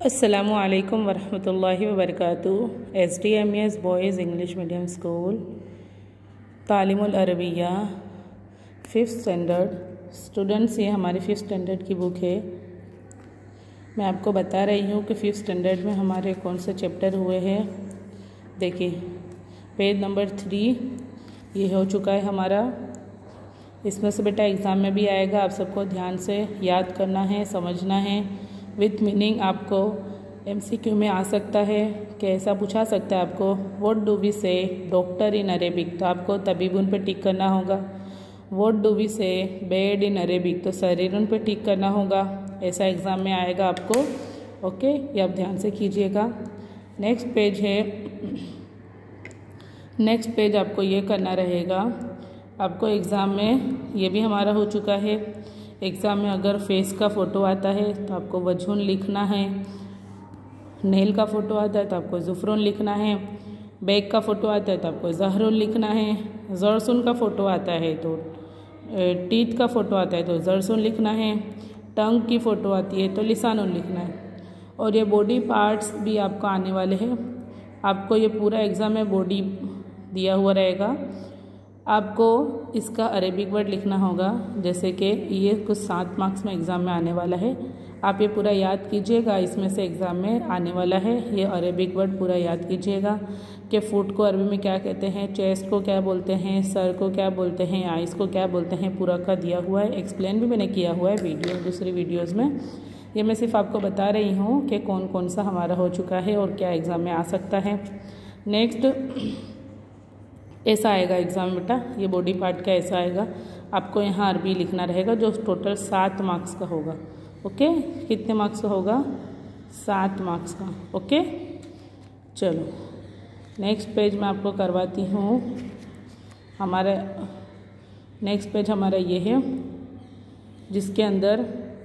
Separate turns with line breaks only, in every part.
अस्सलामुअलैकुम वरहमतुल्लाहि वबरकातुहू। SDMS boys English medium school तालीमुल अरबिया 5th स्टैंडर्ड स्टूडेंट्स, ये हमारी 5th स्टैंडर्ड की बुक है। मैं आपको बता रही हूँ कि 5th स्टैंडर्ड में हमारे कौन से चैप्टर हुए हैं। देखिए पेज नंबर 3 ये हो चुका है हमारा। इसमें से बेटा एग्ज़ाम में भी आएगा, आप सबको ध्यान से याद करना है, समझना है। विथ मीनिंग आपको MCQ में आ सकता है कि ऐसा पूछा सकता है आपको, what do we say doctor in Arabic, तो आपको तबीबुन पे टिक करना होगा। What do we say bed in Arabic, तो शरीरुन पे टिक करना होगा। ऐसा एग्ज़ाम में आएगा आपको। ओके, ये आप ध्यान से कीजिएगा। नेक्स्ट पेज है, नेक्स्ट पेज आपको ये करना रहेगा। आपको एग्ज़ाम में ये भी हमारा हो चुका है। एग्ज़ाम में अगर फेस का फ़ोटो आता है तो आपको वजहुन लिखना है, नेल का फ़ोटो आता है तो आपको ज़ुफ़रुन लिखना है, बैक का फ़ोटो आता है तो आपको ज़हरुन लिखना है, ज़रसुन का फ़ोटो आता है तो टीथ का फ़ोटो आता है तो ज़रसुन लिखना है, टंग की फ़ोटो आती है तो लिसानुन लिखना है। और ये बॉडी पार्ट्स भी आपको आने वाले हैं। आपको ये पूरा एग्ज़ाम में बॉडी दिया हुआ रहेगा। आपको इसका अरेबिक वर्ड लिखना होगा, जैसे कि ये कुछ 7 मार्क्स में एग्ज़ाम में आने वाला है। आप ये पूरा याद कीजिएगा, इसमें से एग्ज़ाम में आने वाला है। ये अरेबिक वर्ड पूरा याद कीजिएगा कि फुट को अरबी में क्या कहते हैं, चेस्ट को क्या बोलते हैं, सर को क्या बोलते हैं, आइज़ को क्या बोलते हैं, पूरा का दिया हुआ है। एक्सप्लेन भी मैंने किया हुआ है दूसरी वीडियोज़ में। ये मैं सिर्फ आपको बता रही हूँ कि कौन कौन सा हमारा हो चुका है और क्या एग्ज़ाम में आ सकता है। नेक्स्ट ऐसा आएगा एग्ज़ाम में बेटा, ये बॉडी पार्ट का ऐसा आएगा। आपको यहाँ अरबी लिखना रहेगा जो टोटल 7 मार्क्स का होगा। ओके, कितने मार्क्स का होगा? 7 मार्क्स का। ओके, चलो नेक्स्ट पेज मैं आपको करवाती हूँ। हमारा नेक्स्ट पेज हमारा ये है, जिसके अंदर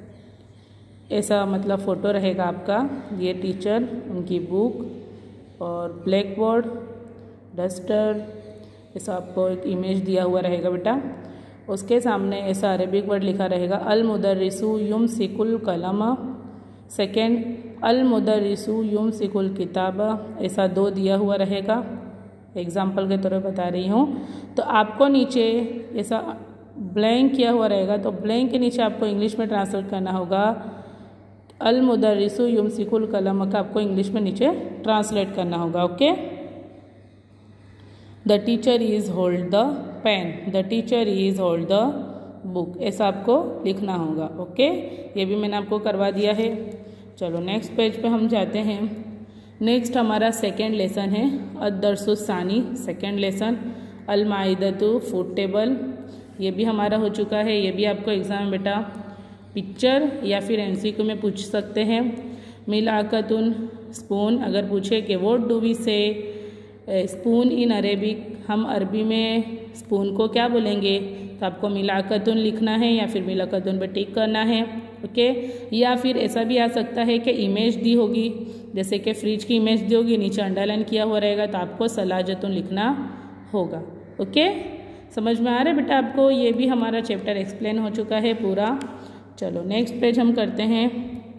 ऐसा मतलब फ़ोटो रहेगा आपका। ये टीचर, उनकी बुक और ब्लैक बोर्ड, डस्टर, ऐसा आपको एक इमेज दिया हुआ रहेगा बेटा। उसके सामने ऐसा अरेबिक वर्ड लिखा रहेगा, अल मुदर्रिसु युमसिकुल कलम। सेकेंड, अल मुदर्रिसु युमसिकुल किताबा, ऐसा 2 दिया हुआ रहेगा। एग्जाम्पल के तौर पर बता रही हूँ। तो आपको नीचे ऐसा ब्लैंक किया हुआ रहेगा, तो ब्लैंक के नीचे आपको इंग्लिश में ट्रांसलेट करना होगा। अल मुदर्रिसु युमसिकुल कलम का आपको इंग्लिश में नीचे ट्रांसलेट करना होगा। Okay, the teacher is hold the pen, the teacher is hold the book, ऐसा आपको लिखना होगा। ओके, ये भी मैंने आपको करवा दिया है। चलो नेक्स्ट पेज पे हम जाते हैं। नेक्स्ट हमारा सेकेंड लेसन है, अद-दर्सुस्सानी, सेकेंड लेसन, अल-माइदतु, फूड टेबल। ये भी हमारा हो चुका है। ये भी आपको एग्ज़ाम में बेटा पिक्चर या फिर MCQ में पूछ सकते हैं। मिलाकतुन, स्पून, अगर पूछे कि what do we say spoon in Arabic, हम अरबी में स्पून को क्या बोलेंगे, तो आपको मिलाकतुन लिखना है या फिर मिलाकतुन पे टिक करना है। ओके, या फिर ऐसा भी आ सकता है कि इमेज दी होगी, जैसे कि फ्रिज की इमेज दी होगी, नीचे अंडरलाइन किया हुआ रहेगा, तो आपको सलाजतुन लिखना होगा। ओके, समझ में आ रहा है बेटा आपको? ये भी हमारा चैप्टर एक्सप्लेन हो चुका है पूरा। चलो नेक्स्ट पेज हम करते हैं।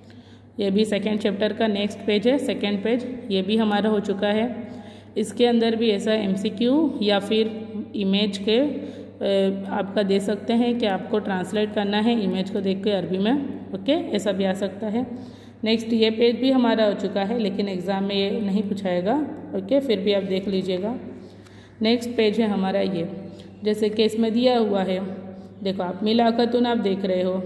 ये भी सेकेंड चैप्टर का नेक्स्ट पेज है, सेकेंड पेज। ये भी हमारा हो चुका है। इसके अंदर भी ऐसा MCQ या फिर इमेज के आपका दे सकते हैं कि आपको ट्रांसलेट करना है इमेज को देख के अरबी में। ओके, ऐसा भी आ सकता है। नेक्स्ट ये पेज भी हमारा हो चुका है, लेकिन एग्ज़ाम में ये नहीं पूछाएगा। ओके, फिर भी आप देख लीजिएगा। नेक्स्ट पेज है हमारा ये, जैसे कि इसमें दिया हुआ है, देखो आप मिलाकतुन आप देख रहे हो।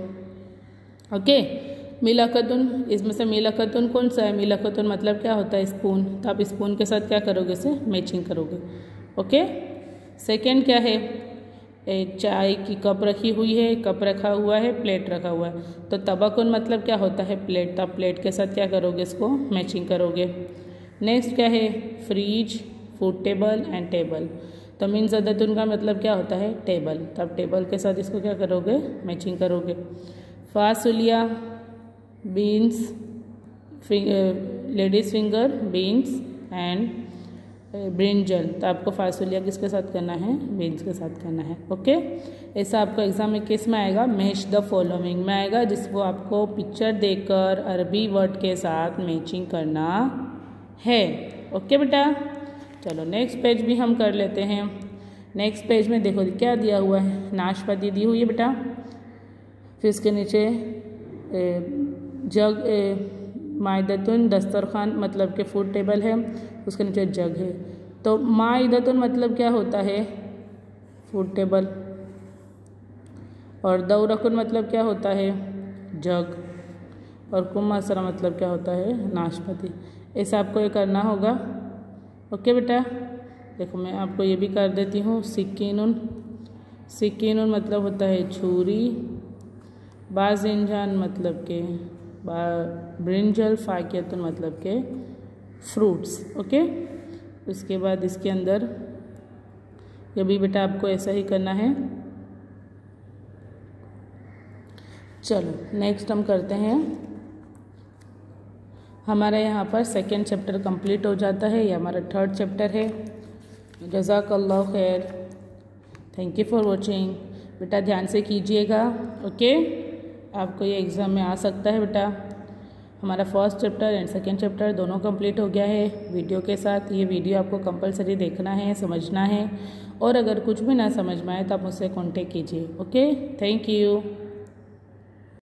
ओके, मिलाकतुन, इसमें से मिलाकतुन कौन सा है? मिलाकतुन मतलब क्या होता है? स्पून। तो आप स्पून के साथ क्या करोगे? इसे मैचिंग करोगे। ओके, सेकंड क्या है? चाय की कप रखी हुई है, कप रखा हुआ है, प्लेट रखा हुआ है, तो तबकुन मतलब क्या होता है? प्लेट। तो आप प्लेट के साथ क्या करोगे? इसको मैचिंग करोगे। नेक्स्ट क्या है? Fridge, food table and table. तो मीन ज़दतुन का मतलब क्या होता है? टेबल। तो आप टेबल के साथ इसको क्या करोगे? मैचिंग करोगे। फासुलिया, beans, ladies finger, beans and brinjal, तो आपको फासुलिया किसके साथ करना है, बीन्स के साथ करना है। ओके, ऐसा आपको एग्जाम में किस में आएगा, मैच द फॉलोइंग में आएगा, जिसको आपको पिक्चर देकर अरबी वर्ड के साथ मैचिंग करना है। ओके बेटा, चलो नेक्स्ट पेज भी हम कर लेते हैं। नेक्स्ट पेज में देखो क्या दिया हुआ है, नाशपाती दी हुई है बेटा, फिर इसके नीचे जग माइदतुन दस्तरखान मतलब कि फूड टेबल है, उसके नीचे जग है। तो माइदतुन मतलब क्या होता है, फूड टेबल, और दौरकुन मतलब क्या होता है, जग, और कुमासरा मतलब क्या होता है, नाशपाती। ऐसा आपको ये करना होगा। ओके बेटा, देखो मैं आपको ये भी कर देती हूँ। सिक्कीनुन, सिक्कीनुन मतलब होता है छुरी, बाजिंजान मतलब के ब्रिंजल, फाकियतुन मतलब के फ्रूट्स। ओके, उसके बाद इसके अंदर ये भी बेटा आपको ऐसा ही करना है। चलो नेक्स्ट हम करते हैं, हमारा यहाँ पर सेकेंड चैप्टर कंप्लीट हो जाता है, ये हमारा थर्ड चैप्टर है। जज़ाकल्लाह खैर, थैंक यू फॉर वॉचिंग। बेटा ध्यान से कीजिएगा। ओके, आपको ये एग्ज़ाम में आ सकता है बेटा। हमारा first chapter and second chapter दोनों कंप्लीट हो गया है वीडियो के साथ। ये वीडियो आपको कंपलसरी देखना है, समझना है, और अगर कुछ भी ना समझ में आए तो आप मुझसे कांटेक्ट कीजिए। Okay, thank you.